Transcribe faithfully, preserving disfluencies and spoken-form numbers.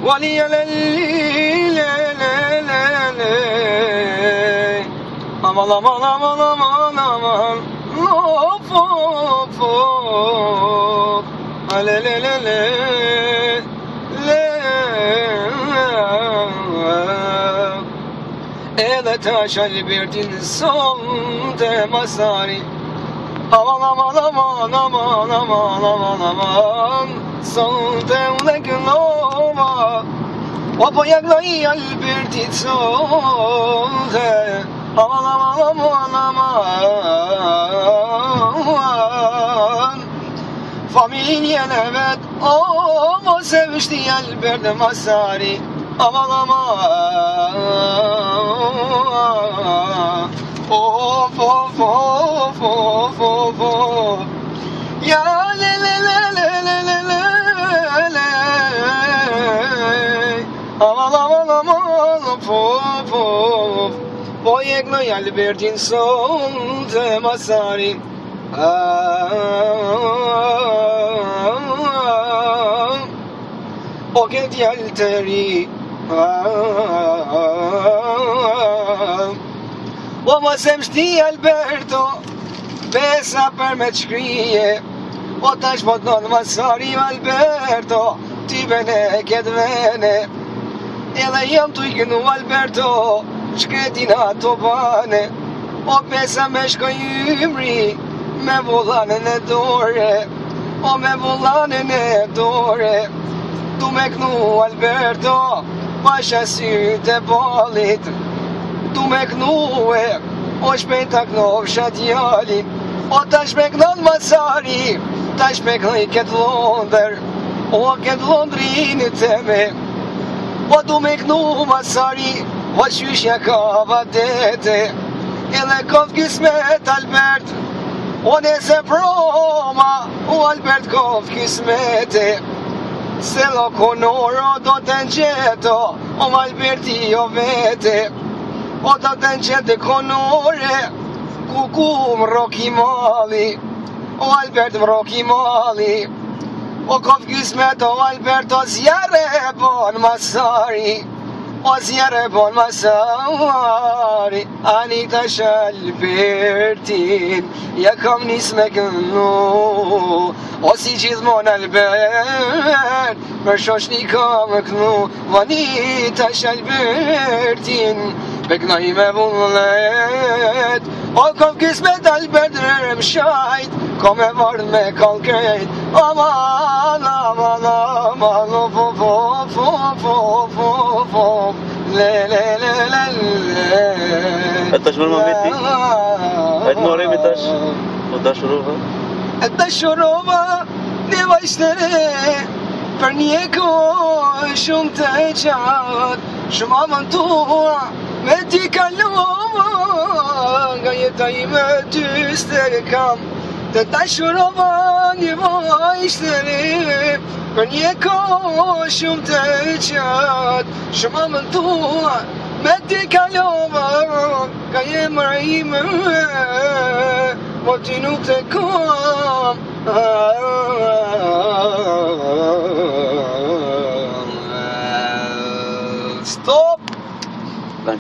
ولي للي aman aman aman aman aman of of of le le le le le ele taşal birdin sonde masari aman aman aman aman aman aman aman sonde ulegnova وبيغلي البرد تسوغه aman aman aman aman familjen evet ama sevişti elberde masari aman aman of of of of of of ya le le le le le le le le aman aman aman of of of Boyegno yalberdin sonde masari O ged yalteri O ma semshti Alberto Besa per me shkrije O tash pot non masari Alberto Ti bene ked vene Edhe jam tu ignu Alberto Shkretina të bane O pesa me shkoj ymri Me vollanën e dore O me vollanën e dore Du me knu Alberto Pasha sytë e balit Du me knu e O shpejta knovsha djalin O tash me knon masari Tash me knoj këtë Londër O këtë Londrin të me O du me knu masari O qyshja ka vadete Edhe kov kismet Albert O nese proma O Albert kov kismete Se lo konoro do të nqeto O Alberti o vete O do të nqete konore Kuku më roki mali O Albert më roki mali O kov kismet o Albert O zjarë e bon masari O zjarë bon masari Ani tash Albertin Ja kam nis me kënu O si gjithmon Albert Për shoshni kam kënu Vani tash Albertin Beknoj me vullet O kom kismet Albert rërëm shajt Kom e vardh me kalkrejt Aman, aman, aman Of, of, of, of, of, of, of Le, le, le, le, le E tash mërë më veti? E të moremi tash? O dashurova? E dashurova Një vajzëtere Për një kohë shumë të qatë Shumë avantura Me ti kalova Nga jeta ime ty s'te kam Të dashurova një vajzëtere Për një kohë shumë të qatë Shumë avantura Me ti kalova Nga jemra ime Po ti nuk të kam